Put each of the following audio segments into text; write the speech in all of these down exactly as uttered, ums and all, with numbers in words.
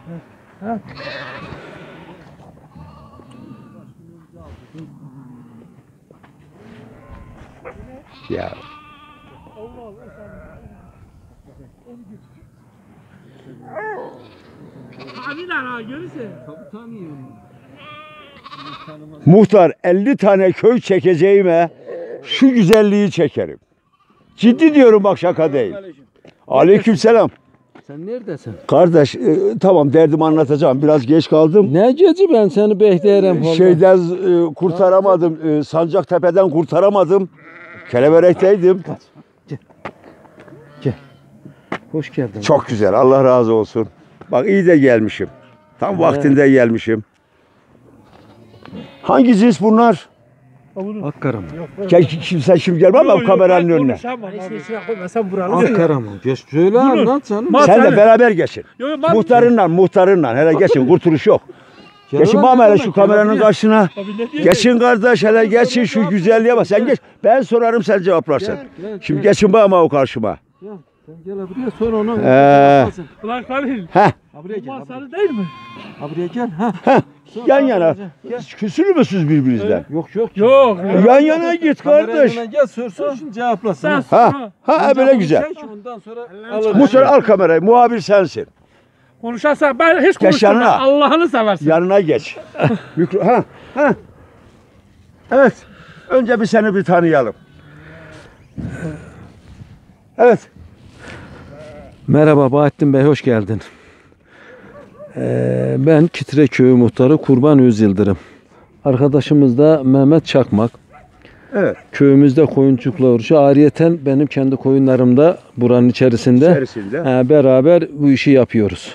Ha. Ya. Abi ha görürsen. Muhtar elli tane köy çekeceğime şu güzelliği çekerim. Ciddi diyorum bak şaka değil. Aleykümselam. Sen neredesin? Kardeş e, tamam derdimi anlatacağım. Biraz geç kaldım. Ne geci ben seni beklerim. Şeyden e, kurtaramadım. E, Sancaktepe'den kurtaramadım. Keleberekteydim. Hoş geldin. Çok güzel. Allah razı olsun. Bak iyi de gelmişim. Tam Evet. vaktinde gelmişim. Hangi cins bunlar? Akkara mı? Gel kimse şimdi gelme ama kameranın önüne. Sen buralı. Akkara mı? Geç söyle anlat canım. Ma- Sen de Sen- beraber geçin. Yo, yo, ma- Muhtarınla, muhtarınla. Hele geçin, kurtuluş yok. Gel Geçin lan, bana hele gel şu lan, kameranın gel. karşısına. Abi ne diyor? Geçin kardeş, hele geçin şu güzelliğe bak. Sen geç. Ben sorarım, sen cevaplarsın. Gel, gel, Şimdi gel. geçin bana o karşıma. Gel, sen gel buraya sonra onu. Ee. Ulan Halil. Heh, Ha buraya Bu gel. Ha sarı değil mi? buraya gel. Ha. heh. Sonra Yan sonra yana. gel. Küsülür müsünüz birbirinizden? Yok yok. Yok. Yan yana git Kameranın kardeş. önüne gel sorsun şimdi cevaplasın. Sen ha. Ha, ha böyle güzel. Çek, ondan sonra alırız. Muhtar al kamerayı, muhabir sensin. konuşarsan ben hiç Geç konuşmam. yanına. Allah'ını seversin. Yanına geç. Mikro ha, ha. Evet. Önce bir seni bir tanıyalım. Evet. Merhaba Bahattin Bey, hoş geldin. Ee, ben Kitre Köyü Muhtarı Kurban Öz Yıldırım. Arkadaşımız da Mehmet Çakmak. Evet. Köyümüzde koyuncukla uğraşıyor. Ayrıyeten benim kendi koyunlarımda buranın içerisinde, İçerisinde. e, beraber bu işi yapıyoruz.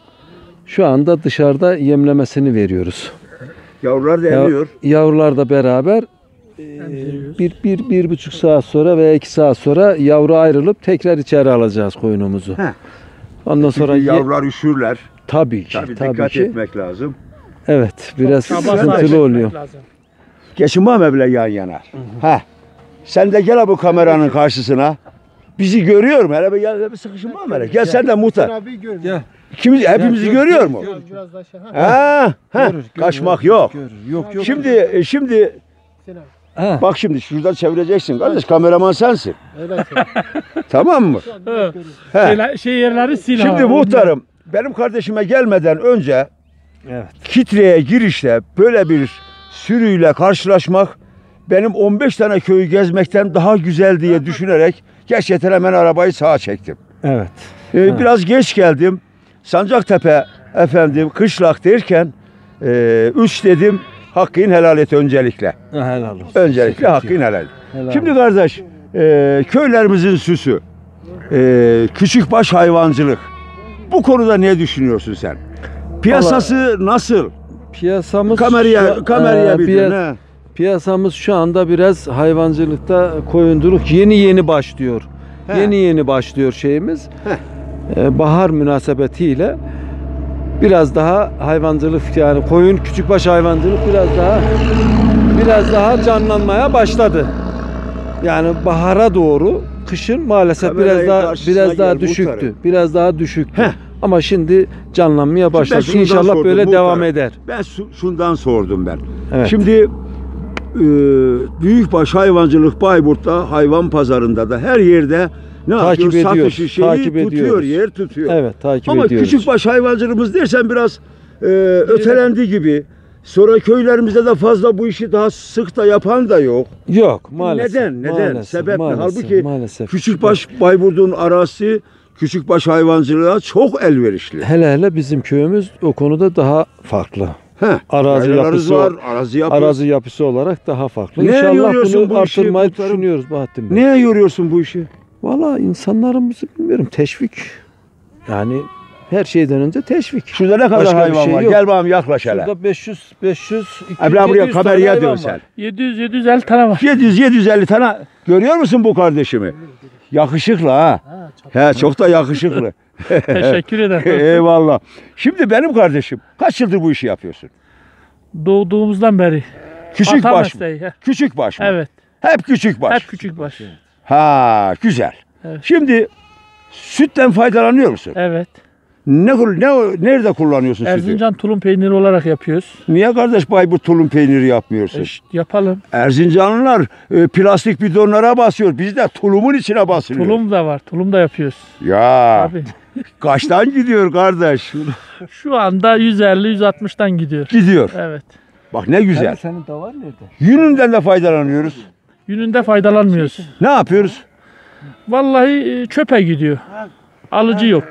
Şu anda dışarıda yemlemesini veriyoruz. Yavrular da Ya- emiyor. Yavrular da beraber e, bir, bir, bir buçuk saat sonra veya iki saat sonra yavru ayrılıp tekrar içeri alacağız koyunumuzu. Heh. Ondan sonra Çünkü ye- yavrular üşürler. tabii ki, Tabii, tabii dikkat ki. etmek lazım. Evet, biraz Çaba sıkıntılı sarf etmek oluyor. lazım. Geçin bana bile yan yana. Ha. Sen de gel bu kameranın karşısına. Bizi görüyor mu? Hele bir gel bir sıkışın bana böyle. Gel sen de muhtar. Abi gör. Gel. İkimiz hepimizi gör- görüyor gör- mu? gör. Biraz daha şey. Ha. Ha, ha. Görür, Kaçmak görür, yok. görür. Yok yok. Şimdi e, şimdi Sen abi. Ha. bak şimdi şuradan çevireceksin kardeş. Kameraman sensin. Öyle şey. Tamam mı? Hı. He. Şeyler- Şey yerleri sil. Şimdi ha. muhtarım benim kardeşime gelmeden önce Evet. Kitre'ye girişte böyle bir sürüyle karşılaşmak benim on beş tane köyü gezmekten daha güzel diye düşünerek gerçekten hemen arabayı sağa çektim. Evet. Ee, Ha. Biraz geç geldim. Sancaktepe efendim kışlak derken e, üç dedim hakkın helal et öncelikle. Ha, helal olsun. Öncelikle Sıkıntı hakkın yok. helal et. Helal Şimdi olsun. kardeş e, köylerimizin süsü e, küçükbaş hayvancılık. Bu konuda ne düşünüyorsun sen? Piyasası nasıl? piyasamız Kameraya, şu- kameraya e, bir piya- dön, he. Piyasamız şu anda biraz hayvancılıkta koyunculuk yeni yeni başlıyor. He. Yeni yeni başlıyor şeyimiz. Ee, bahar münasebetiyle biraz daha hayvancılık yani koyun küçükbaş hayvancılık biraz daha biraz daha canlanmaya başladı. Yani bahara doğru kışın maalesef Kamerayı biraz daha karşısına biraz daha gel, düşüktü. muhtarım. Biraz daha düşüktü. Heh. Ama şimdi canlanmaya başladı. şundan İnşallah sordum, böyle muhtarım. devam eder. Ben su- şundan sordum ben. Evet. Şimdi e, büyükbaş hayvancılık Bayburt'ta hayvan pazarında da her yerde ne Takip yapıyor? ediyoruz, Satışı şeyi takip tutuyor, ediyoruz. yer tutuyor. Evet, takip Ama ediyoruz. küçükbaş hayvancılığımız dersen biraz e, ötelendi gibi. Sonra köylerimizde de fazla bu işi daha sık da yapan da yok. Yok maalesef. Neden? Neden? Maalesef, Sebep ne? maalesef, Halbuki maalesef. küçükbaş Bayburt'un arası küçükbaş hayvancılığa çok elverişli. Hele hele bizim köyümüz o konuda daha farklı. He. Arazi Yaylalarınız yapısı var, arazi yapıyoruz. Arazi yapısı olarak daha farklı. Neye İnşallah yoruyorsun bunu bu işi artırmayı muhtarım? düşünüyoruz Bahattin Bey. Neye yoruyorsun bu işi? Valla insanlarımızı bilmiyorum teşvik. Yani her şeyden önce teşvik. Şurada ne kadar Başka bir hayvan şey var? yok. Gel bakalım yaklaş hele. Şurada beş yüz beş yüz iki yüz, Ebra buraya yedi yüz tane kameraya hayvan dön var. sen. yedi yüz yedi yüz elli tane var. yedi yüz yedi yüz elli tane. Görüyor musun bu kardeşimi? Yakışıklı ha. He çok da yakışıklı. Teşekkür ederim. Eyvallah. Şimdi benim kardeşim kaç yıldır bu işi yapıyorsun? Doğduğumuzdan beri. Küçük Ata baş mı? mesleği, he. Küçük baş mı? Evet. Hep küçük baş. Hep küçük baş. Ha güzel. Evet. Şimdi sütten faydalanıyor musun? Evet. Ne, ne nerede kullanıyorsun sütü? Erzincan tulum peyniri olarak yapıyoruz. Niye kardeş Bayburt tulum peyniri yapmıyorsun? E işte yapalım. Erzincanlılar e, plastik bidonlara basıyor. Biz de tulumun içine basıyoruz. Tulum da var. Tulum da yapıyoruz. Ya Tabii. kaçtan gidiyor kardeş? Şu anda yüz elli yüz altmıştan gidiyor. Gidiyor. Evet. Bak ne güzel. Abi senin davar nerede? Yününden de faydalanıyoruz. Yününde faydalanmıyoruz. Ne yapıyoruz? Vallahi e, çöpe gidiyor. Alıcı yok.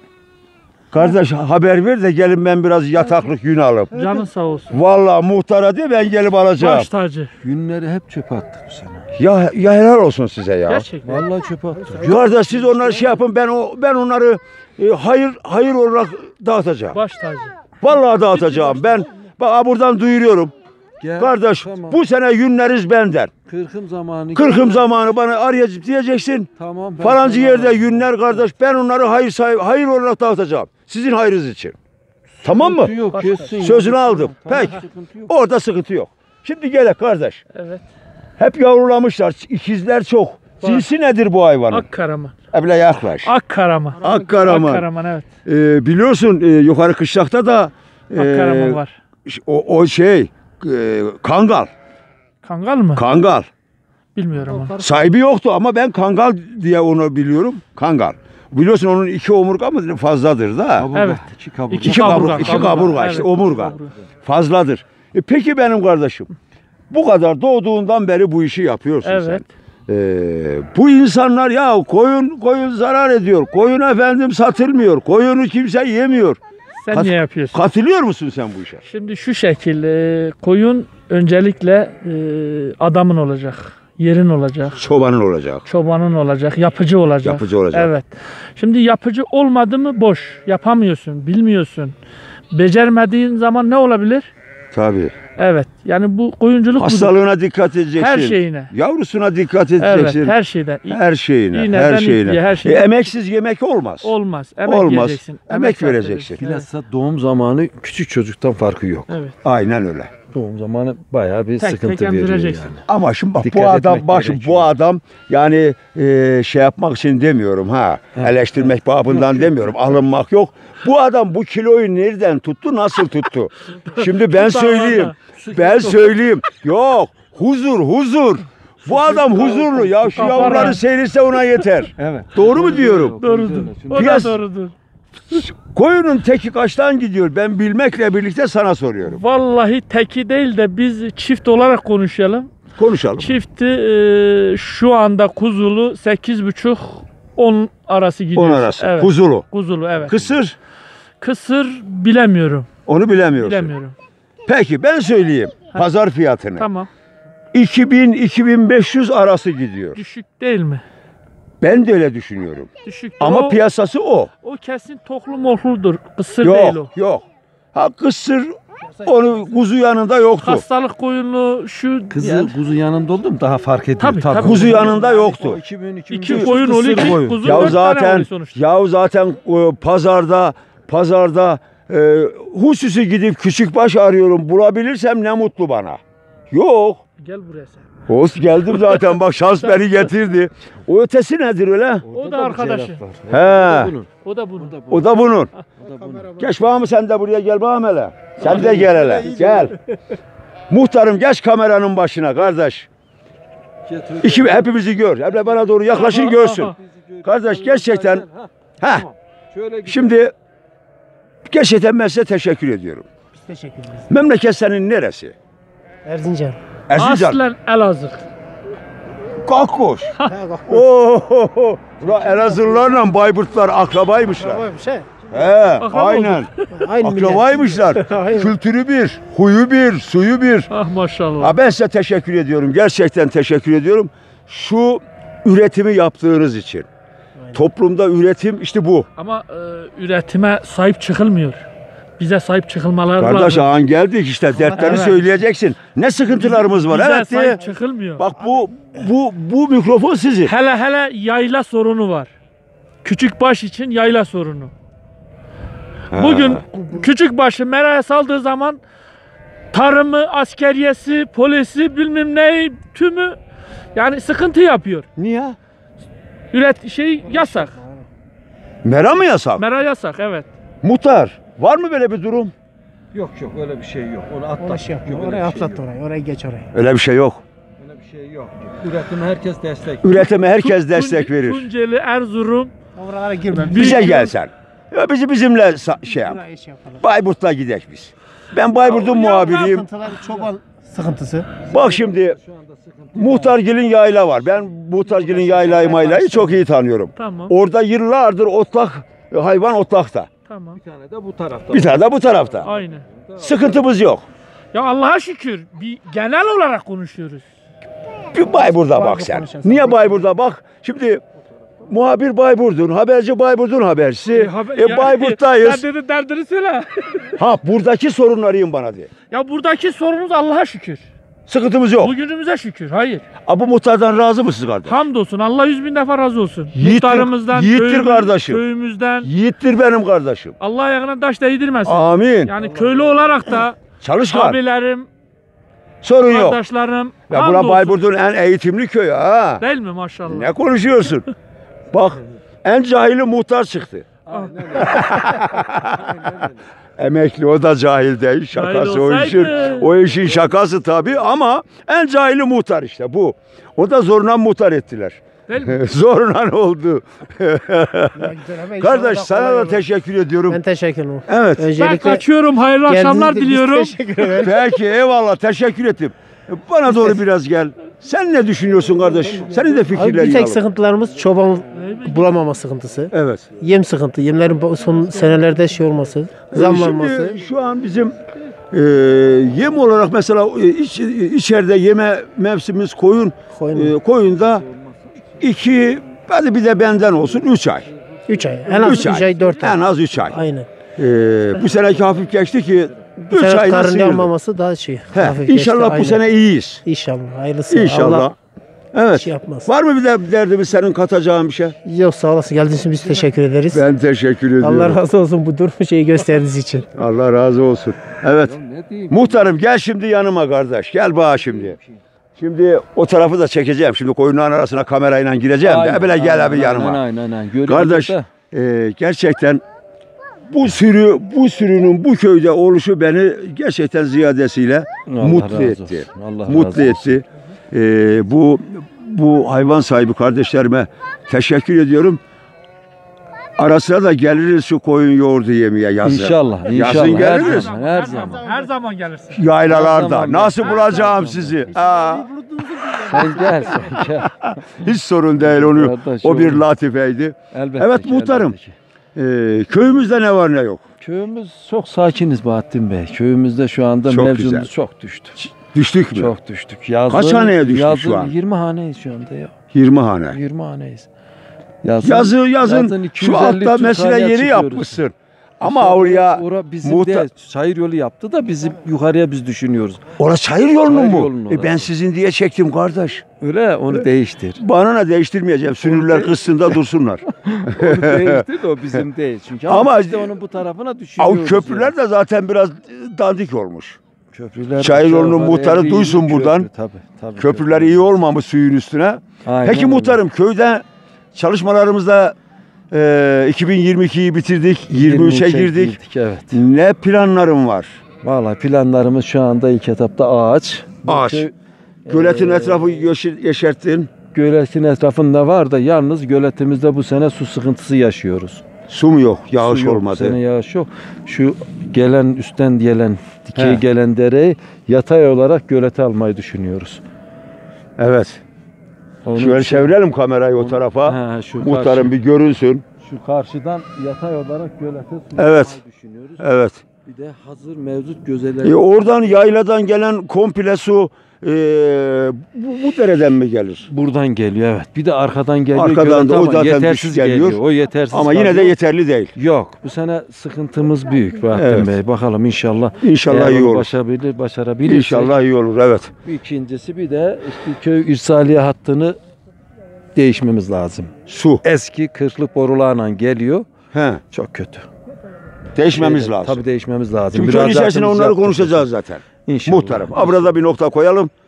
Kardeş haber ver de gelin ben biraz yataklık yün alayım. Canın sağ olsun. Vallahi muhtara de ben gelip alacağım. Baş tacı. Günleri hep çöpe attık bu sene. Ya, ya helal olsun size ya. Gerçekten. Vallahi çöpe attık. Kardeş siz onları şey yapın ben o ben onları e, hayır hayır olarak dağıtacağım. Baş tacı. Vallahi dağıtacağım. Ben bak ha, buradan duyuruyorum. Gel, Kardeş tamam. bu sene yünleriz benden. Kırkım zamanı. Kırkım zamanı bana arayacak diyeceksin. Tamam. ben Falancı sana yerde varım. yünler kardeş ben onları hayır say hayır olarak dağıtacağım. Sizin hayrınız için. Tamam mı? Sıkıntı yok, kesin. Sözünü aldım. Tamam, Peki. sıkıntı yok. Orada sıkıntı yok. Şimdi gel kardeş. Evet. Hep yavrulamışlar. İkizler çok. Cinsi nedir bu hayvanın? Ak karaman. Ebile yaklaş. Ak karaman. Ak karaman. Ak karaman evet. Ee, biliyorsun e, yukarı kışlakta da e, Ak karaman var. o, o şey e, kangal. Kangal mı? Kangal. Bilmiyorum onu. Sahibi yoktu ama ben kangal diye onu biliyorum. Kangal. Biliyorsun onun iki omurga mı fazladır da. Kaburga, Evet. iki kaburga. İki İki kaburga, kaburga, iki kaburga. kaburga işte Evet, omurga. kaburga. Fazladır. E, peki benim kardeşim. Bu kadar doğduğundan beri bu işi yapıyorsun Evet. sen. Ee, bu insanlar ya koyun koyun zarar ediyor. Koyun efendim satılmıyor. Koyunu kimse yemiyor. Sen Kat- niye yapıyorsun? Katılıyor musun sen bu işe? Şimdi şu şekil e, koyun öncelikle e, adamın olacak. Yerin olacak. Çobanın olacak. Çobanın olacak. Yapıcı olacak. Yapıcı olacak. Evet. Şimdi yapıcı olmadı mı boş. Yapamıyorsun. Bilmiyorsun. Becermediğin zaman ne olabilir? Tabii. Evet. Yani bu koyunculuk budur. Hastalığına dikkat edeceksin. Her şeyine. Yavrusuna dikkat Evet. edeceksin. Her şeyden. Her şeyine. İğneden her şeyine. ipliğe, her E, şeyine. emeksiz yemek olmaz. Olmaz. Emek Olmaz. vereceksin. Emek sarf vereceksin. edeceksin. Bilhassa doğum zamanı küçük çocuktan farkı yok. Evet. Aynen öyle. Doğum zamanı bayağı bir Tek sıkıntı tek veriyor emdireceksin. yani. Ama şimdi bak Dikkat bu adam etmek bak şimdi gerekiyor. bu adam yani e, şey yapmak için demiyorum ha. Eleştirmek babından demiyorum. Alınmak yok. Bu adam bu kiloyu nereden tuttu? Nasıl tuttu? Şimdi ben söyleyeyim. Ben söyleyeyim. Yok. Huzur, huzur. Bu adam huzurlu ya. Şu Kafa yavruları rahat. seyirse ona yeter. Evet. Doğru mu diyorum? Doğrudur. O da Piyas- doğrudur. Koyunun teki kaçtan gidiyor? Ben bilmekle birlikte sana soruyorum. Vallahi teki değil de biz çift olarak konuşalım. Konuşalım. Çifti e, şu anda kuzulu sekiz buçuk on arası gidiyor. On arası. Evet. Kuzulu. Kuzulu evet. Kısır. Kısır bilemiyorum. Onu bilemiyorsun. Bilemiyorum. Peki ben söyleyeyim. Pazar fiyatını. Tamam. iki bin iki bin beş yüz arası gidiyor. Düşük değil mi? Ben de öyle düşünüyorum. Düşük. Ama o, piyasası o. o kesin toklu mohludur. Kısır değil o. Yok, yok. Ha kısır onu kuzu yanında yoktu. Hastalık koyunu şu Kızı yani, kuzu yanında oldu mu daha fark ediyor. Tabii, tabii. Kuzu yanında yoktu. iki bin, iki bin iki beş yüz koyun kısır oluyor ki koyun. kuzu Ya dört tane zaten oluyor sonuçta. ya zaten e, pazarda pazarda e, hususi gidip küçük baş arıyorum. Bulabilirsem ne mutlu bana. Yok. Gel buraya sen. Hoş geldim zaten bak şans beni getirdi. O ötesi nedir öyle? O da bir arkadaşı. cerrah var. He. O da bunun. O da bunun. O da bunun. O da bunun. Geç bakalım sen de buraya gel bakalım hele. Sen de gel hele. Gel. Muhtarım geç kameranın başına kardeş. Getir. İki, hepimizi gör. Hep bana doğru yaklaşın görsün. Kardeş gerçekten ha Şöyle git. şimdi gerçekten ben size teşekkür ediyorum. Biz teşekkür ederiz. Memleket senin neresi? Erzincan. Erzincan. Aslen Elazığ. Kakkoş. Oo. Ulan Elazığlılarla Bayburtlar akrabaymışlar. Tamam şey. He, aynen. Aynı millet. Akrabaymışlar. Aynen. Kültürü bir, huyu bir, suyu bir. Ah maşallah. Ha ben size teşekkür ediyorum. Gerçekten teşekkür ediyorum. Şu üretimi yaptığınız için. Toplumda üretim işte bu. Ama e, üretime sahip çıkılmıyor. Bize sahip çıkılmaları Kardeş lazım. ağan geldik işte dertleri Evet. söyleyeceksin. Ne sıkıntılarımız var. Bize Evet sahip diye. çıkılmıyor. Bak bu bu bu mikrofon sizin. Hele hele yayla sorunu var. Küçük baş için yayla sorunu. Bugün küçük başı meraya saldığı zaman tarımı, askeriyesi, polisi bilmem ne tümü yani sıkıntı yapıyor. Niye? Üret şey yasak. Mera mı yasak? Mera yasak evet. Muhtar, var mı böyle bir durum? Yok yok öyle bir şey yok. Onu atlat. Oraya şey yapma. Yok, öyle Oraya bir şey atlat yok. orayı. Oraya geç orayı. Öyle bir şey yok. Öyle bir şey yok. Üretime herkes destek. Üretime herkes Tun- destek verir. Tunceli, Erzurum. Oralara girme. Bize gelsen. Ya bizi bizimle sa- şey yap. Buraya şey yapalım. Bayburt'la gidek biz. Ben Bayburt'un Ya, muhabiriyim. Sıkıntılar, çoban sıkıntısı. Bak şimdi Şu anda sıkıntı. Muhtargil'in yayla var. Ben Muhtargil'in yaylayı maylayı çok iyi tanıyorum. Tamam. Orada yıllardır otlak, hayvan otlakta. Tamam. Bir tane de bu tarafta. Bir tane de bu tarafta. Aynı. Sıkıntımız yok. Ya Allah'a şükür bir genel olarak konuşuyoruz. Bir Bayburt'a bak Bayburt'ta sen. konuşarsın. Niye Bayburt'a bak? Şimdi muhabir Bayburt'un, haberci Bayburt'un haberci. haber- E, ya- Bayburt'tayız. Sen dedi derdini söyle. Ha buradaki sorunlarıyım bana diye. Ya buradaki sorunumuz Allah'a şükür. Sıkıntımız yok. Bugünümüze şükür. Hayır. Ha, bu muhtardan razı mısınız kardeş? Hamdolsun. Allah yüz bin defa razı olsun. Yiğittir- Muhtarımızdan, yiğittir köyümüz- kardeşim. köyümüzden. Yiğittir benim kardeşim. Allah ayağına taş değdirmesin. Amin. Yani köylü olarak da Çalışkan. abilerim, Sorun yok. kardeşlerim Ya bura hamdolsun. Bayburt'un en eğitimli köyü ha. Değil mi maşallah? Ne konuşuyorsun? Bak en cahili muhtar çıktı. Emekli o da cahil değil. Şakası o olsaydı. işin. O işin şakası tabii ama en cahili muhtar işte bu. O da zorla muhtar ettiler. Değil mi? Zorla oldu. Kardeş sana da teşekkür ediyorum. Ben teşekkür ederim. Evet. Ben Öncelikle kaçıyorum. Hayırlı akşamlar geldiğiniz için biz diliyorum. Teşekkür ederim. Peki eyvallah teşekkür ettim. Bana doğru biraz gel. Sen ne düşünüyorsun kardeş? Senin de Abi fikirlerini bir tek alalım. sıkıntılarımız çoban bulamama sıkıntısı. Evet. Yem sıkıntı. Yemlerin bu- son senelerde şey olması, zam Şimdi olması. şu an bizim e, yem olarak mesela e, iç, içeride yeme mevsimimiz koyun. Koyun. E, koyunda iki, hadi bir de benden olsun üç ay. üç ay. En az Üç üç ay, dört ay. En az üç ay. Aynen. E, bu seneki hafif geçti ki Bu üç sene ayda karın sıyırdı. yağmaması daha şey. He, hafif İnşallah geçti, bu aynen. sene iyiyiz. İnşallah. Hayırlısı. İnşallah. Allah Evet. şey yapmaz. Var mı bir de derdimiz senin katacağın bir şey? Yok sağ olasın. Geldiğiniz için biz teşekkür ederiz. Ben teşekkür ediyorum. Allah razı olsun bu durumu şeyi gösterdiğiniz için. Allah razı olsun. Evet. Ne diyeyim? Muhtarım gel şimdi yanıma kardeş. Gel bana şimdi. Şimdi o tarafı da çekeceğim. Şimdi koyunların arasına kamerayla gireceğim de. Böyle gel abi yanıma. Aynen aynen. Görüyoruz Kardeş da. e, gerçekten bu sürü bu sürünün bu köyde oluşu beni gerçekten ziyadesiyle Allah mutlu razı etti. olsun, Allah Mutlu razı olsun. etti. E, bu bu hayvan sahibi kardeşlerime teşekkür ediyorum. Ara sıra da geliriz şu koyun yoğurdu yemeye yazın. İnşallah, inşallah. Yazın Her geliriz. zaman, her zaman. Her zaman gelirsin. Her Yaylalarda. zaman Nasıl Her bulacağım zaman. sizi? Aa, Sen gel, sen gel. hiç sorun değil onu. Kardeş, O bir olur. latifeydi. Elbette Evet, ki, muhtarım. elbette ki. Ee, köyümüzde ne var ne yok? Köyümüz çok sakiniz Bahattin Bey. Köyümüzde şu anda Çok mevcudumuz güzel. çok düştü. Düştük mü? Çok düştük. Yazın, Kaç haneye düştük yazın şu an? yirmi haneyiz şu anda ya. yirmi hane. yirmi haneyiz. Yazın, Yazı yazın iki şu yüz elli altta üç yüz mesela haneye yeri çıkıyoruz. yapmışsın. Ama oraya Ora bizim muhtar- de çayır yolu yaptı da bizim yukarıya biz düşünüyoruz. orası çayır yolunun Çayır mu? yolunun E orası. ben sizin diye çektim kardeş. Öyle onu değiştir. Bana ne değiştirmeyeceğim. Sünürler kızsın da dursunlar. Onu değiştir de o bizim değil. Çünkü Ama- ama biz de onun bu tarafına Av düşünüyoruz. köprüler yani. de zaten biraz dandik olmuş. Köprüler Çayır aşağı yolunun yukarı muhtarı elli duysun yirmi buradan. köprü, tabii, tabii, Köprüler köprü. iyi olmamış suyun üstüne. Aynen Peki öyle. muhtarım köyde çalışmalarımızda e, iki bin yirmi ikiyi bitirdik, yirmi üçe girdik. Evet. Ne planlarım var? Vallahi planlarımız şu anda ilk etapta ağaç. Bu Ağaç. köy- Göletin Ee, etrafı yeşil, yeşerttin. Göletin etrafında var da yalnız göletimizde bu sene su sıkıntısı yaşıyoruz. Su mu yok? Yağış Su yok, olmadı. Bu sene yağış yok. Şu gelen üstten gelen dikey He. gelen dereyi yatay olarak gölete almayı düşünüyoruz. Evet. Onun Şöyle için- çevirelim kamerayı o tarafa. He, şu Muhtarım karşı- bir görünsün. Şu karşıdan yatay olarak gölete su Evet. almayı düşünüyoruz. Evet. Bir de hazır mevcut gözeler. E, oradan yayladan gelen komple su e, bu, bu dereden mi gelir? Buradan geliyor evet. Bir de arkadan geliyor. Arkadan da o gölet ama zaten yetersiz düşük geliyor. geliyor. O yetersiz. Ama yine de kalıyor. yeterli değil. Yok. Bu sene sıkıntımız büyük Bahattin Evet. Bey. Bakalım inşallah. İnşallah eğer iyi onu olur. Başarabilir, başarabilirsek. İnşallah iyi olur. Evet. İkincisi bir de işte köy irsaliye hattını değişmemiz lazım. Su. Eski kırklık borularla geliyor. He. Çok kötü. Değişmemiz Şeyde, lazım. Tabii değişmemiz lazım. Çünkü köyün içerisinde Müracaatımızı onları yaptık. konuşacağız zaten. İnşallah. Muhtarım. Burada bir nokta koyalım.